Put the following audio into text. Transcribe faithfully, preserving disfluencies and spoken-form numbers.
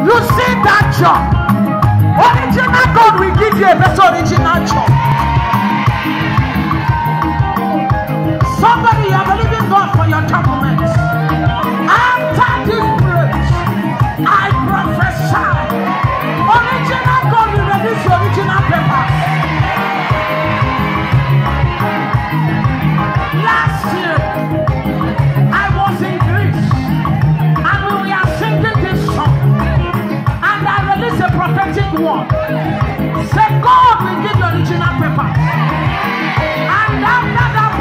You see that job. Original God will give you a better original job. Somebody, you are believing God for your documents. After this praise, I prophesy. Original God will release your original papers. Last year, I was in Greece, and we were singing this song, and I released a prophetic word. Say, God will give you original paper. And after that